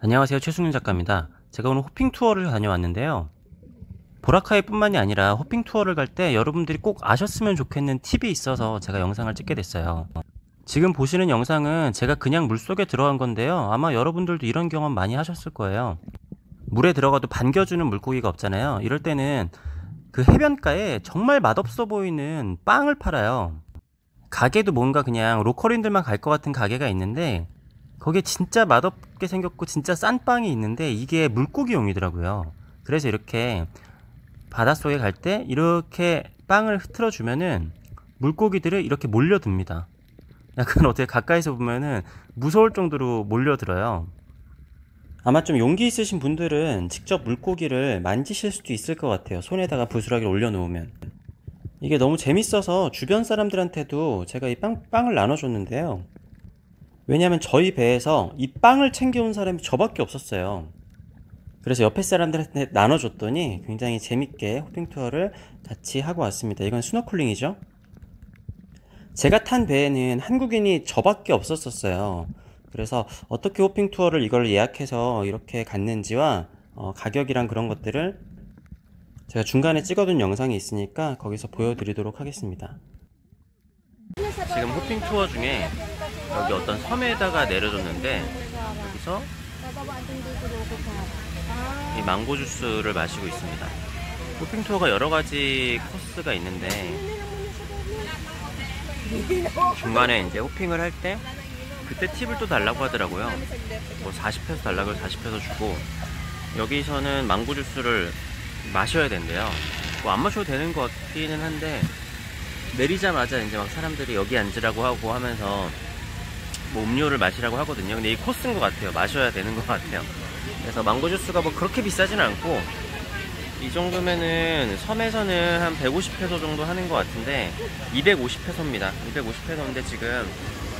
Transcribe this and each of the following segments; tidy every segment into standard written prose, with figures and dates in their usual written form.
안녕하세요, 최승윤 작가입니다. 제가 오늘 호핑 투어를 다녀왔는데요. 보라카이 뿐만이 아니라 호핑 투어를 갈 때 여러분들이 꼭 아셨으면 좋겠는 팁이 있어서 제가 영상을 찍게 됐어요. 지금 보시는 영상은 제가 그냥 물속에 들어간 건데요. 아마 여러분들도 이런 경험 많이 하셨을 거예요. 물에 들어가도 반겨주는 물고기가 없잖아요. 이럴 때는 그 해변가에 정말 맛없어 보이는 빵을 팔아요. 가게도 뭔가 그냥 로컬인들만 갈 것 같은 가게가 있는데 거기에 진짜 맛없게 생겼고 진짜 싼 빵이 있는데 이게 물고기용이더라고요. 그래서 이렇게 바닷속에 갈 때 이렇게 빵을 흐트러 주면은 물고기들이 이렇게 몰려듭니다. 약간 어떻게 가까이서 보면은 무서울 정도로 몰려들어요. 아마 좀 용기 있으신 분들은 직접 물고기를 만지실 수도 있을 것 같아요. 손에다가 부스러기를 올려놓으면. 이게 너무 재밌어서 주변 사람들한테도 제가 이 빵을 나눠줬는데요. 왜냐면 저희 배에서 이 빵을 챙겨온 사람이 저밖에 없었어요. 그래서 옆에 사람들한테 나눠줬더니 굉장히 재밌게 호핑 투어를 같이 하고 왔습니다. 이건 스노클링이죠. 제가 탄 배에는 한국인이 저밖에 없었어요. 그래서 어떻게 호핑 투어를 이걸 예약해서 이렇게 갔는지와 가격이랑 그런 것들을 제가 중간에 찍어둔 영상이 있으니까 거기서 보여드리도록 하겠습니다. 지금 호핑 투어 중에 여기 어떤 섬에다가 내려줬는데 여기서 이 망고 주스를 마시고 있습니다. 호핑 투어가 여러 가지 코스가 있는데 중간에 이제 호핑을 할 때 그때 팁을 또 달라고 하더라고요. 뭐 40페소 달라고 해서 40페소 주고 여기서는 망고 주스를 마셔야 된대요. 뭐 안 마셔도 되는 것 같기는 한데 내리자마자 이제 막 사람들이 여기 앉으라고 하고 하면서 뭐 음료를 마시라고 하거든요. 근데 이 코스인 것 같아요. 마셔야 되는 것 같아요. 그래서 망고 주스가 뭐 그렇게 비싸진 않고 이 정도면은 섬에서는 한 150페소 정도 하는 것 같은데 250페소입니다. 250페소인데 지금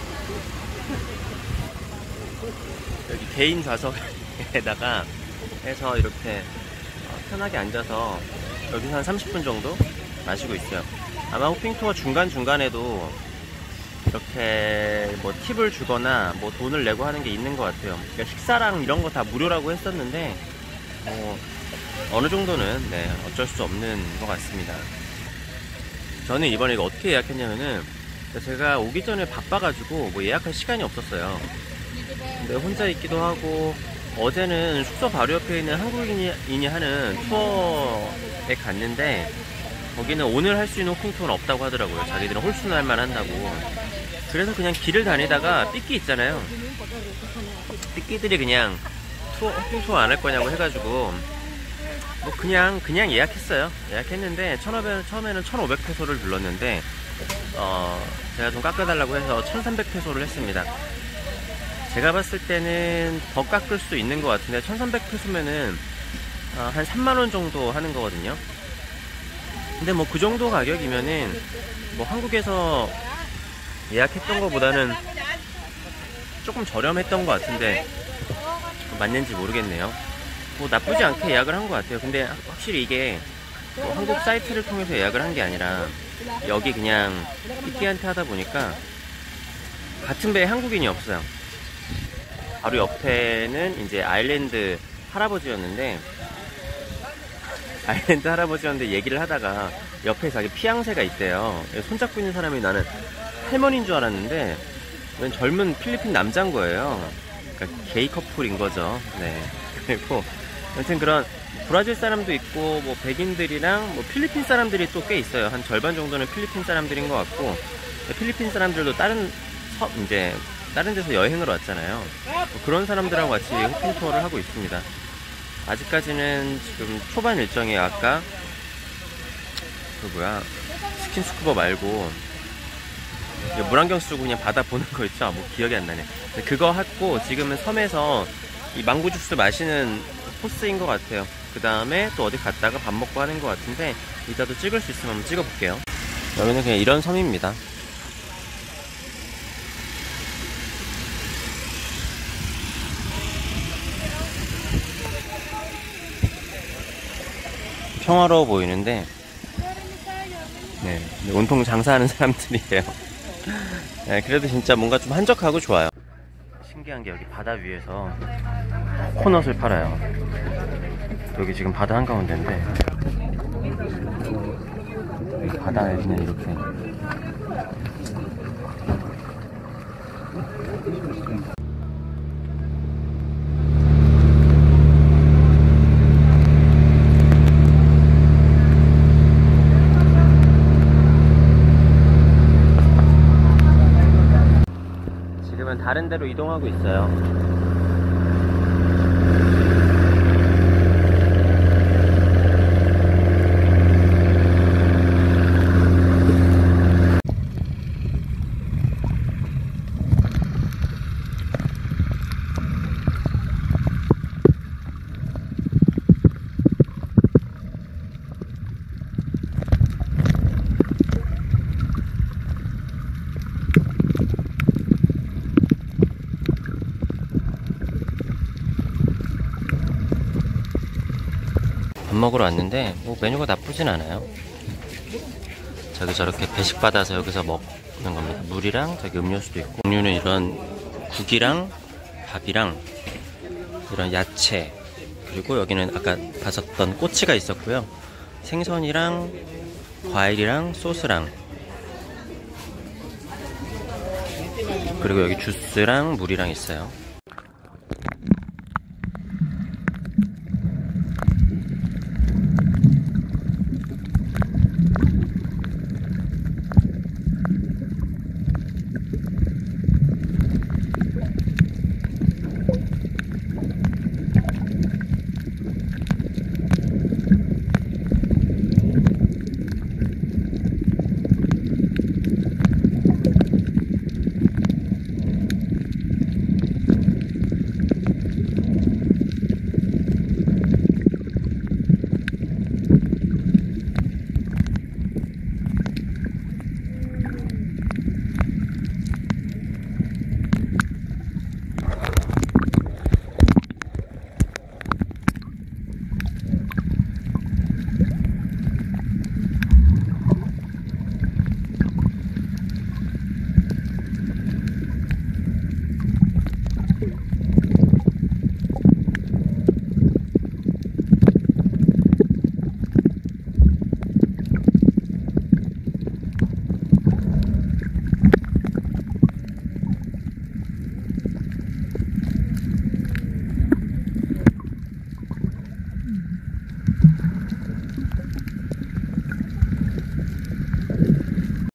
여기 개인 좌석에다가 해서 이렇게 편하게 앉아서 여기서 한 30분 정도 마시고 있어요. 아마 호핑 투어 중간중간에도 이렇게 뭐 팁을 주거나 뭐 돈을 내고 하는 게 있는 것 같아요. 그러니까 식사랑 이런 거 다 무료라고 했었는데 뭐 어느 정도는 네, 어쩔 수 없는 것 같습니다. 저는 이번에 이거 어떻게 예약했냐면은 제가 오기 전에 바빠가지고 뭐 예약할 시간이 없었어요. 근데 혼자 있기도 하고 어제는 숙소 바로 옆에 있는 한국인이 하는 투어에 갔는데 거기는 오늘 할 수 있는 호핑 투어는 없다고 하더라고요. 자기들은 홀수날만 한다고. 그래서 그냥 길을 다니다가 삐끼 있잖아요. 삐끼들이 그냥 호핑 투어 안 할 거냐고 해가지고 뭐 그냥 예약했어요. 예약했는데 처음에는 1,500페소를 불렀는데 제가 좀 깎아달라고 해서 1,300페소를 했습니다. 제가 봤을 때는 더 깎을 수 있는 것 같은데 1,300페소면은 한 3만원 정도 하는 거거든요. 근데 뭐 그 정도 가격이면은 뭐 한국에서 예약했던 것보다는 조금 저렴했던 것 같은데 맞는지 모르겠네요. 뭐 나쁘지 않게 예약을 한 것 같아요. 근데 확실히 이게 뭐 한국 사이트를 통해서 예약을 한 게 아니라 여기 그냥 삐끼한테 하다 보니까 같은 배에 한국인이 없어요. 바로 옆에는 이제 아일랜드 할아버지였는데 얘기를 하다가 옆에 자기 피앙새가 있대요. 손잡고 있는 사람이 나는 할머니인 줄 알았는데 웬 젊은 필리핀 남자인 거예요. 그러니까 게이 커플인 거죠. 네. 그리고 아무튼 그런 브라질 사람도 있고 뭐 백인들이랑 뭐 필리핀 사람들이 또 꽤 있어요. 한 절반 정도는 필리핀 사람들인 것 같고 필리핀 사람들도 이제 다른 데서 여행을 왔잖아요. 뭐 그런 사람들하고 같이 호핑 투어를 하고 있습니다. 아직까지는 지금 초반 일정이 아까 스킨스쿠버 말고 물안경 쓰고 그냥 바다 보는 거 있죠? 뭐 기억이 안 나네. 그거 하고 지금은 섬에서 이 망고 주스 마시는 코스인 것 같아요. 그 다음에 또 어디 갔다가 밥 먹고 하는 것 같은데 이따도 찍을 수 있으면 한번 찍어볼게요. 여기는 그냥 이런 섬입니다. 평화로워 보이는데 네, 온통 장사하는 사람들이에요. 네, 그래도 진짜 뭔가 좀 한적하고 좋아요. 신기한 게 여기 바다 위에서 코넛을 팔아요. 여기 지금 바다 한가운데인데 여기 바다에 그냥 이렇게 지금은 다른 데로 이동하고 있어요. 밥 먹으러 왔는데 뭐 메뉴가 나쁘진 않아요. 저기 저렇게 배식 받아서 여기서 먹는 겁니다. 물이랑 저기 음료수도 있고, 종류는 이런 국이랑 밥이랑 이런 야채, 그리고 여기는 아까 봤었던 꼬치가 있었고요. 생선이랑 과일이랑 소스랑, 그리고 여기 주스랑 물이랑 있어요.